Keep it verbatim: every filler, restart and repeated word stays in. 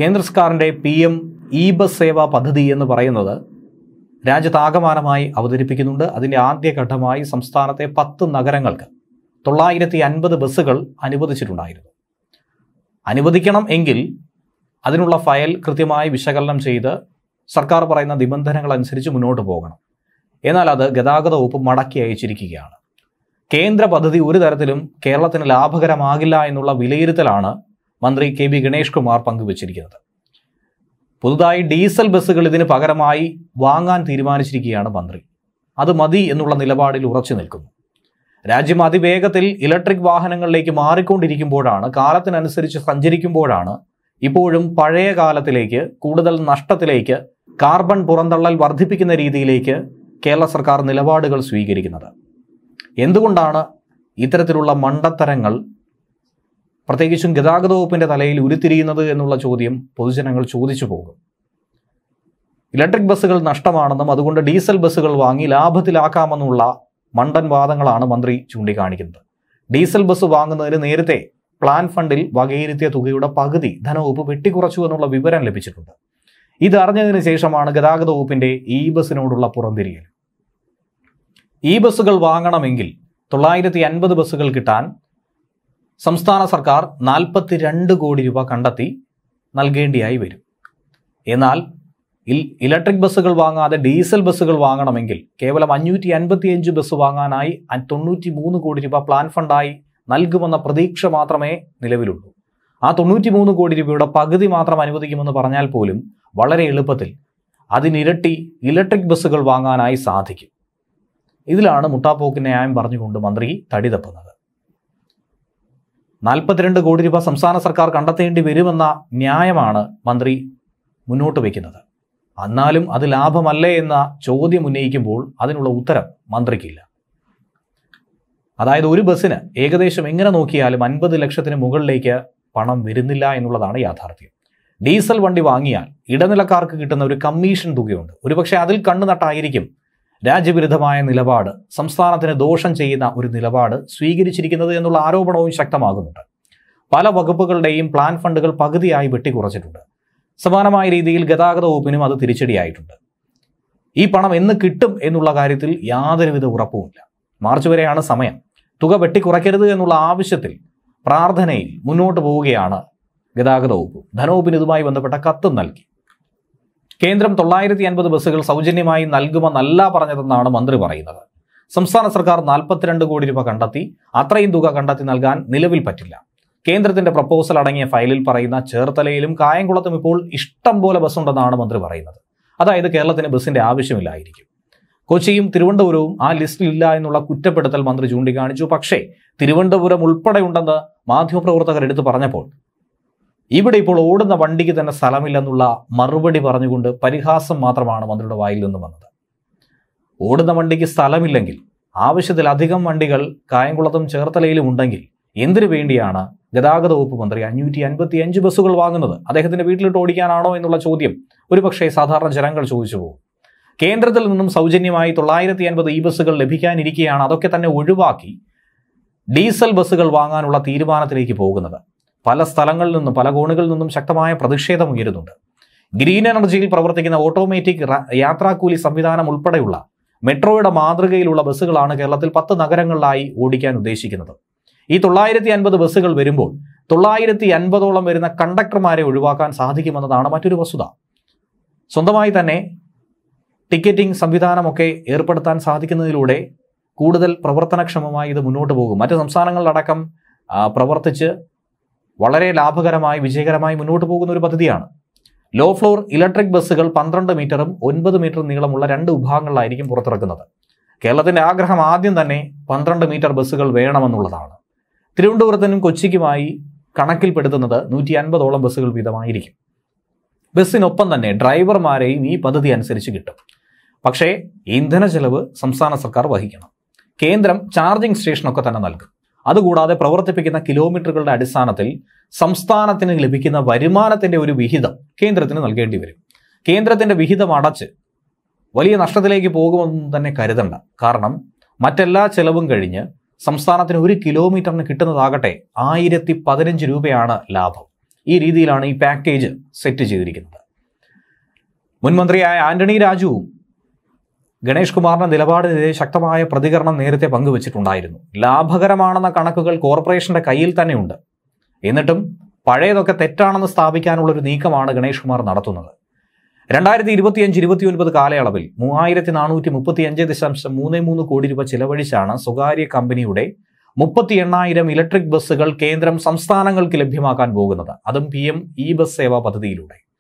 കേന്ദ്ര സർക്കാരിൻ്റെ P M E bus Sewa പദ്ധതി എന്ന് പറയുന്നത് രാജ്യത്താകമാനമായി അവതരിപ്പിക്കുന്നുണ്ട്. അതിൻ്റെ ആദ്യഘട്ടമായി സംസ്ഥാനത്തെ പത്ത് നഗരങ്ങൾക്ക് തൊള്ളായിരത്തി അൻപത് ബസ്സുകൾ അനുവദിച്ചിട്ടുണ്ടായിരുന്നു. അനുവദിക്കണം എങ്കിൽ അതിനുള്ള ഫയൽ കൃത്യമായി വിശകലനം ചെയ്ത് സർക്കാർ പറയുന്ന നിബന്ധനകൾ അനുസരിച്ച് മുന്നോട്ട് പോകണം. എന്നാൽ അത് ഗതാഗത വകുപ്പ് മടക്കി അയച്ചിരിക്കുകയാണ്. കേന്ദ്ര പദ്ധതി ഒരു തരത്തിലും കേരളത്തിന് ലാഭകരമാകില്ല എന്നുള്ള വിലയിരുത്തലാണ് മന്ത്രി കെ ബി ഗണേഷ് കുമാർ പങ്കുവച്ചിരിക്കുന്നത്. പുതുതായി ഡീസൽ ബസ്സുകൾ ഇതിന് പകരമായി വാങ്ങാൻ തീരുമാനിച്ചിരിക്കുകയാണ് മന്ത്രി. അത് മതി എന്നുള്ള നിലപാടിൽ ഉറച്ചു നിൽക്കുന്നു. രാജ്യം അതിവേഗത്തിൽ ഇലക്ട്രിക് വാഹനങ്ങളിലേക്ക് മാറിക്കൊണ്ടിരിക്കുമ്പോഴാണ്, കാലത്തിനനുസരിച്ച് സഞ്ചരിക്കുമ്പോഴാണ് ഇപ്പോഴും പഴയ കാലത്തിലേക്ക്, കൂടുതൽ നഷ്ടത്തിലേക്ക്, കാർബൺ പുറന്തള്ളൽ വർദ്ധിപ്പിക്കുന്ന രീതിയിലേക്ക് കേരള സർക്കാർ നിലപാടുകൾ സ്വീകരിക്കുന്നത്. എന്തുകൊണ്ടാണ് ഇത്തരത്തിലുള്ള മണ്ടത്തരങ്ങൾ പ്രത്യേകിച്ചും ഗതാഗത വകുപ്പിൻ്റെ തലയിൽ ഉരുത്തിരിയുന്നത് എന്നുള്ള ചോദ്യം പൊതുജനങ്ങൾ ചോദിച്ചു പോകും. ഇലക്ട്രിക് ബസ്സുകൾ നഷ്ടമാണെന്നും അതുകൊണ്ട് ഡീസൽ ബസ്സുകൾ വാങ്ങി ലാഭത്തിലാക്കാമെന്നുള്ള മണ്ടൻ വാദങ്ങളാണ് മന്ത്രി ചൂണ്ടിക്കാണിക്കുന്നത്. ഡീസൽ ബസ് വാങ്ങുന്നതിന് നേരത്തെ പ്ലാൻ ഫണ്ടിൽ വകയിരുത്തിയ തുകയുടെ പകുതി ധനവകുപ്പ് വെട്ടിക്കുറച്ചു എന്നുള്ള വിവരം ലഭിച്ചിട്ടുണ്ട്. ഇതറിഞ്ഞതിന് ശേഷമാണ് ഗതാഗത വകുപ്പിൻ്റെ ഇ ബസ്സിനോടുള്ള പുറംതിരിയൽ. ഈ ബസ്സുകൾ വാങ്ങണമെങ്കിൽ തൊള്ളായിരത്തി അൻപത് ബസ്സുകൾ കിട്ടാൻ സംസ്ഥാന സർക്കാർ നാൽപ്പത്തി രണ്ട് കോടി രൂപ കണ്ടെത്തി നൽകേണ്ടിയായി വരും. എന്നാൽ ഇലക്ട്രിക് ബസ്സുകൾ വാങ്ങാതെ ഡീസൽ ബസ്സുകൾ വാങ്ങണമെങ്കിൽ കേവലം അഞ്ഞൂറ്റി അൻപത്തി അഞ്ച് ബസ് വാങ്ങാനായി തൊണ്ണൂറ്റി മൂന്ന് കോടി രൂപ പ്ലാൻ ഫണ്ടായി നൽകുമെന്ന പ്രതീക്ഷ മാത്രമേ നിലവിലുള്ളൂ. ആ തൊണ്ണൂറ്റി മൂന്ന് കോടി രൂപയുടെ പകുതി മാത്രം അനുവദിക്കുമെന്ന് പറഞ്ഞാൽ പോലും വളരെ എളുപ്പത്തിൽ അതിനിരട്ടി ഇലക്ട്രിക് ബസ്സുകൾ വാങ്ങാനായി സാധിക്കും. ഇതിലാണ് മുട്ടാപ്പോക്ക് ന്യായം പറഞ്ഞുകൊണ്ട് മന്ത്രി തടി തപ്പുന്നത്. നാൽപ്പത്തിരണ്ട് കോടി രൂപ സംസ്ഥാന സർക്കാർ കണ്ടെത്തേണ്ടി വരുമെന്ന ന്യായമാണ് മന്ത്രി മുന്നോട്ട് വയ്ക്കുന്നത്. എന്നാലും അത് ലാഭമല്ലേ എന്ന ചോദ്യം ഉന്നയിക്കുമ്പോൾ അതിനുള്ള ഉത്തരം മന്ത്രിക്കില്ല. അതായത് ഒരു ബസ്സിന് ഏകദേശം എങ്ങനെ നോക്കിയാലും അൻപത് ലക്ഷത്തിന് മുകളിലേക്ക് പണം വരുന്നില്ല എന്നുള്ളതാണ് യാഥാർത്ഥ്യം. ഡീസൽ വണ്ടി വാങ്ങിയാൽ ഇടനിലക്കാർക്ക് കിട്ടുന്ന ഒരു കമ്മീഷൻ തുകയുണ്ട്. ഒരുപക്ഷെ അതിൽ കണ്ണുനട്ടായിരിക്കും രാജ്യവിരുദ്ധമായ നിലപാട്, സംസ്ഥാനത്തിന് ദോഷം ചെയ്യുന്ന ഒരു നിലപാട് സ്വീകരിച്ചിരിക്കുന്നത് എന്നുള്ള ആരോപണവും ശക്തമാകുന്നുണ്ട്. പല വകുപ്പുകളുടെയും പ്ലാൻ ഫണ്ടുകൾ പകുതിയായി വെട്ടിക്കുറച്ചിട്ടുണ്ട്. സമാനമായ രീതിയിൽ ഗതാഗത വകുപ്പിനും അത് തിരിച്ചടിയായിട്ടുണ്ട്. ഈ പണം എന്ന് കിട്ടും എന്നുള്ള കാര്യത്തിൽ യാതൊരുവിധ ഉറപ്പുമില്ല. മാർച്ച് വരെയാണ് സമയം. തുക വെട്ടിക്കുറയ്ക്കരുത് എന്നുള്ള ആവശ്യത്തിൽ പ്രാർത്ഥനയിൽ മുന്നോട്ട് പോവുകയാണ് ഗതാഗത വകുപ്പ്. ധനവകുപ്പിന് ഇതുമായി ബന്ധപ്പെട്ട കത്തും നൽകി. കേന്ദ്രം തൊള്ളായിരത്തി അൻപത് ബസ്സുകൾ സൗജന്യമായി നൽകുമെന്നല്ല പറഞ്ഞതെന്നാണ് മന്ത്രി പറയുന്നത്. സംസ്ഥാന സർക്കാർ നാൽപ്പത്തിരണ്ട് കോടി രൂപ കണ്ടെത്തി. അത്രയും തുക കണ്ടെത്തി നൽകാൻ നിലവിൽ പറ്റില്ല. കേന്ദ്രത്തിന്റെ പ്രപ്പോസൽ അടങ്ങിയ ഫയലിൽ പറയുന്ന ചേർത്തലയിലും കായംകുളത്തും ഇപ്പോൾ ഇഷ്ടം പോലെ ബസ്സുണ്ടെന്നാണ് മന്ത്രി പറയുന്നത്. അതായത് കേരളത്തിന് ബസ്സിന്റെ ആവശ്യമില്ലായിരിക്കും. കൊച്ചിയും തിരുവനന്തപുരവും ആ ലിസ്റ്റിലില്ല എന്നുള്ള കുറ്റപ്പെടുത്തൽ മന്ത്രി ചൂണ്ടിക്കാണിച്ചു. പക്ഷേ തിരുവനന്തപുരം ഉൾപ്പെടെ ഉണ്ടെന്ന് മാധ്യമപ്രവർത്തകർ എടുത്തു പറഞ്ഞപ്പോൾ ഇവിടെ ഇപ്പോൾ ഓടുന്ന വണ്ടിക്ക് തന്നെ സ്ഥലമില്ലെന്നുള്ള മറുപടി പറഞ്ഞുകൊണ്ട് പരിഹാസം മാത്രമാണ് മന്ത്രിയുടെ വായിൽ നിന്ന് വന്നത്. ഓടുന്ന വണ്ടിക്ക് സ്ഥലമില്ലെങ്കിൽ ആവശ്യത്തിലധികം വണ്ടികൾ കായംകുളത്തും ചേർത്തലയിലും ഉണ്ടെങ്കിൽ എന്തിനു വേണ്ടിയാണ് ഗതാഗത വകുപ്പ് മന്ത്രി അഞ്ഞൂറ്റി അൻപത്തി അഞ്ച് ബസ്സുകൾ വാങ്ങുന്നത്? അദ്ദേഹത്തിന്റെ വീട്ടിലിട്ട് ഓടിക്കാനാണോ എന്നുള്ള ചോദ്യം ഒരുപക്ഷെ സാധാരണ ജനങ്ങൾ ചോദിച്ചു പോകും. കേന്ദ്രത്തിൽ നിന്നും സൗജന്യമായി തൊള്ളായിരത്തി അൻപത് ഈ ബസ്സുകൾ ലഭിക്കാനിരിക്കെയാണ് അതൊക്കെ തന്നെ ഒഴിവാക്കി ഡീസൽ ബസ്സുകൾ വാങ്ങാനുള്ള തീരുമാനത്തിലേക്ക് പോകുന്നത്. പല സ്ഥലങ്ങളിൽ നിന്നും പല കോണുകളിൽ നിന്നും ശക്തമായ പ്രതിഷേധം ഉയരുന്നുണ്ട്. ഗ്രീൻ എനർജിയിൽ പ്രവർത്തിക്കുന്ന ഓട്ടോമാറ്റിക് യാത്രാക്കൂലി സംവിധാനം ഉൾപ്പെടെയുള്ള മെട്രോയുടെ മാതൃകയിലുള്ള ബസ്സുകളാണ് കേരളത്തിൽ പത്ത് നഗരങ്ങളിലായി ഓടിക്കാൻ ഉദ്ദേശിക്കുന്നത്. ഈ തൊള്ളായിരത്തി അൻപത് ബസ്സുകൾ വരുമ്പോൾ തൊള്ളായിരത്തി അൻപതോളം വരുന്ന കണ്ടക്ടർമാരെ ഒഴിവാക്കാൻ സാധിക്കുമെന്നതാണ് മറ്റൊരു വസ്തുത. സ്വന്തമായി തന്നെ ടിക്കറ്റിംഗ് സംവിധാനമൊക്കെ ഏർപ്പെടുത്താൻ സാധിക്കുന്നതിലൂടെ കൂടുതൽ പ്രവർത്തനക്ഷമമായി ഇത് മുന്നോട്ട് പോകും. മറ്റ് സംസ്ഥാനങ്ങളിലടക്കം പ്രവർത്തിച്ച് വളരെ ലാഭകരമായി വിജയകരമായി മുന്നോട്ട് പോകുന്ന ഒരു പദ്ധതിയാണ്. ലോ ഫ്ലോർ ഇലക്ട്രിക് ബസ്സുകൾ പന്ത്രണ്ട് മീറ്ററും ഒൻപത് മീറ്റർ നീളമുള്ള രണ്ട് വിഭാഗങ്ങളിലായിരിക്കും പുറത്തിറക്കുന്നത്. കേരളത്തിന്റെ ആഗ്രഹം ആദ്യം തന്നെ പന്ത്രണ്ട് മീറ്റർ ബസ്സുകൾ വേണമെന്നുള്ളതാണ്. തിരുവനന്തപുരത്തിനും കൊച്ചിക്കുമായി കണക്കിൽപ്പെടുത്തുന്നത് നൂറ്റി അൻപതോളം ബസ്സുകൾ വീതമായിരിക്കും. ബസ്സിനൊപ്പം തന്നെ ഡ്രൈവർമാരെയും ഈ പദ്ധതി അനുസരിച്ച് കിട്ടും. പക്ഷേ ഇന്ധന ചെലവ് സംസ്ഥാന സർക്കാർ വഹിക്കണം. കേന്ദ്രം ചാർജിംഗ് സ്റ്റേഷനൊക്കെ തന്നെ നൽകും. അതുകൂടാതെ പ്രവർത്തിപ്പിക്കുന്ന കിലോമീറ്ററുകളുടെ അടിസ്ഥാനത്തിൽ സംസ്ഥാനത്തിന് ലഭിക്കുന്ന വരുമാനത്തിന്റെ ഒരു വിഹിതം കേന്ദ്രത്തിന് നൽകേണ്ടി വരും. കേന്ദ്രത്തിന്റെ വിഹിതം അടച്ച് വലിയ നഷ്ടത്തിലേക്ക് പോകുമെന്ന് തന്നെ കരുതണ്ട. കാരണം മറ്റെല്ലാ ചെലവും കഴിഞ്ഞ് സംസ്ഥാനത്തിന് ഒരു കിലോമീറ്ററിന് കിട്ടുന്നതാകട്ടെ ആയിരത്തി പതിനഞ്ച് രൂപയാണ് ലാഭം. ഈ രീതിയിലാണ് ഈ പാക്കേജ് സെറ്റ് ചെയ്തിരിക്കുന്നത്. മുൻമന്ത്രിയായ ആന്റണി രാജുവും ഗണേഷ് കുമാറിന്റെ നിലപാടിനെതിരെ ശക്തമായ പ്രതികരണം നേരത്തെ പങ്കുവച്ചിട്ടുണ്ടായിരുന്നു. ലാഭകരമാണെന്ന കണക്കുകൾ കോർപ്പറേഷന്റെ കയ്യിൽ തന്നെയുണ്ട്, എന്നിട്ടും പഴയതൊക്കെ തെറ്റാണെന്ന് സ്ഥാപിക്കാനുള്ള ഒരു നീക്കമാണ് ഗണേഷ് കുമാർ നടത്തുന്നത്. രണ്ടായിരത്തി ഇരുപത്തിയഞ്ച് ഇരുപത്തിയൊൻപത് കാലയളവിൽ മൂവായിരത്തി നാനൂറ്റി മുപ്പത്തി അഞ്ച് ദശാംശം മൂന്ന് മൂന്ന് കോടി രൂപ ചിലവഴിച്ചാണ് സ്വകാര്യ കമ്പനിയുടെ മുപ്പത്തി എണ്ണായിരം ഇലക്ട്രിക് ബസ്സുകൾ കേന്ദ്രം സംസ്ഥാനങ്ങൾക്ക് ലഭ്യമാക്കാൻ പോകുന്നത്. അതും P M E bus Sewa പദ്ധതിയിലൂടെ.